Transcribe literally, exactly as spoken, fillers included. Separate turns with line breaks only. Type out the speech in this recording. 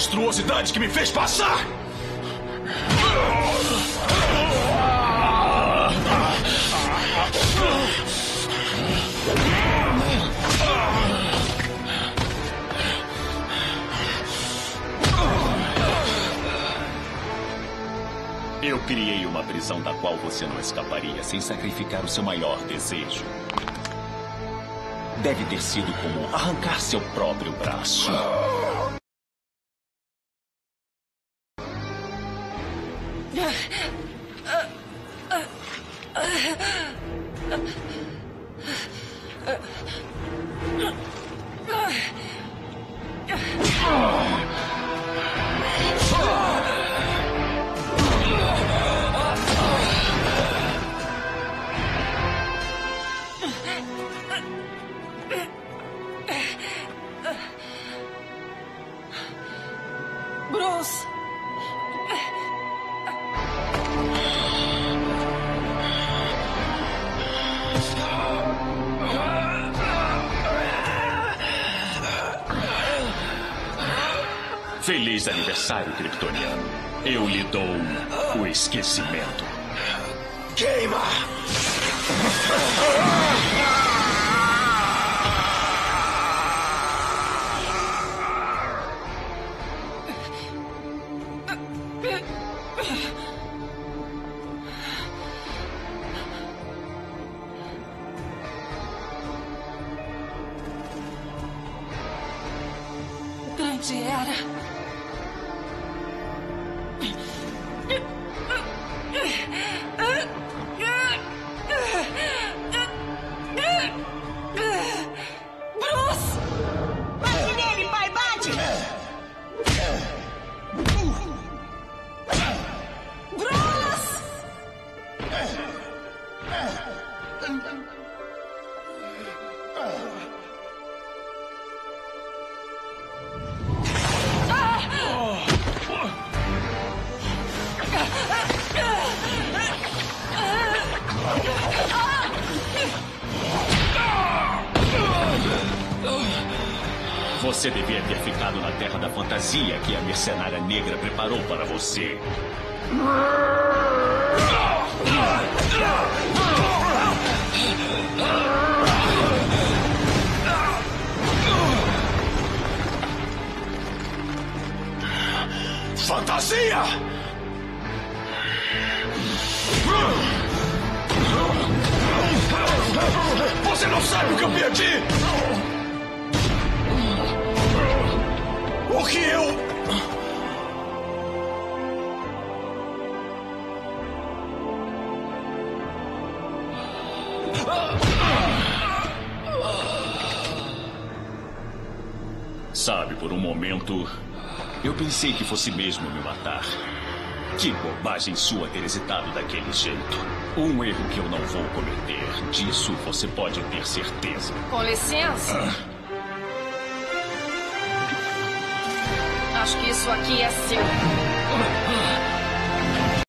monstruosidade que me fez passar!
Eu criei uma prisão da qual você não escaparia sem sacrificar o seu maior desejo. Deve ter sido como arrancar seu próprio braço.
Bruce!
Feliz aniversário, kryptoniano. Eu lhe dou o esquecimento.
Queima!
Grande era. Bruce!
Bate nele, pai, bate!
Bruce!
Você devia ter ficado na Terra da Fantasia que a mercenária negra preparou para você.
Fantasia! Você não sabe o que eu perdi! O que eu...
Sabe, por um momento, eu pensei que fosse mesmo me matar. Que bobagem sua ter hesitado daquele jeito. Um erro que eu não vou cometer. Disso você pode ter certeza.
Com licença.
Ah.
Acho que isso aqui é seu.